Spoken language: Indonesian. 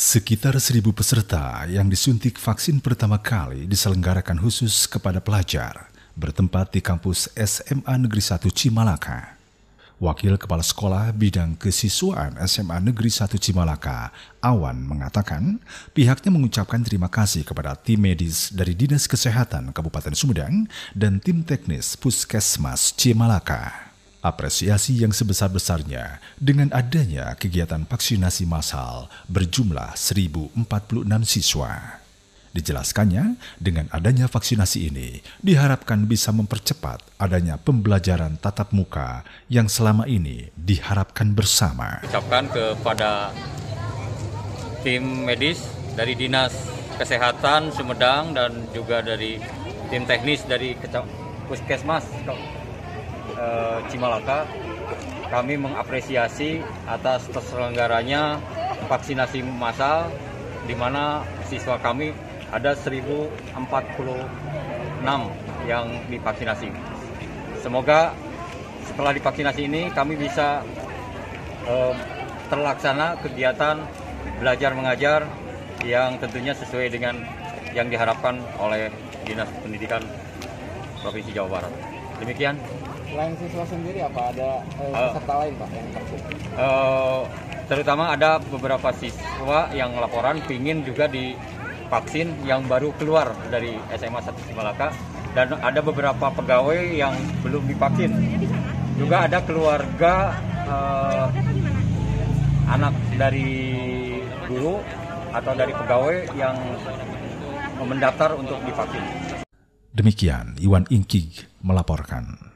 Sekitar 1.000 peserta yang disuntik vaksin pertama kali diselenggarakan khusus kepada pelajar bertempat di kampus SMA Negeri 1 Cimalaka. Wakil Kepala Sekolah Bidang Kesiswaan SMA Negeri 1 Cimalaka, Awan, mengatakan pihaknya mengucapkan terima kasih kepada tim medis dari Dinas Kesehatan Kabupaten Sumedang dan tim teknis Puskesmas Cimalaka. Apresiasi yang sebesar-besarnya dengan adanya kegiatan vaksinasi massal berjumlah 1.046 siswa. Dijelaskannya, dengan adanya vaksinasi ini diharapkan bisa mempercepat adanya pembelajaran tatap muka yang selama ini diharapkan bersama. Ucapkan kepada tim medis dari Dinas Kesehatan Sumedang dan juga dari tim teknis dari Puskesmas Cimalaka, kami mengapresiasi atas terselenggaranya vaksinasi massal di mana siswa kami ada 1.046 yang divaksinasi. Semoga setelah divaksinasi ini kami bisa terlaksana kegiatan belajar mengajar yang tentunya sesuai dengan yang diharapkan oleh Dinas Pendidikan Provinsi Jawa Barat. Demikian. Selain siswa sendiri apa ada peserta lain Pak yang vaksin? Terutama ada beberapa siswa yang laporan ingin juga divaksin yang baru keluar dari SMA 1 Cimalaka, dan ada beberapa pegawai yang belum divaksin. Juga ada keluarga anak dari guru atau dari pegawai yang mendaftar untuk divaksin. Demikian Iwan Ingkig melaporkan.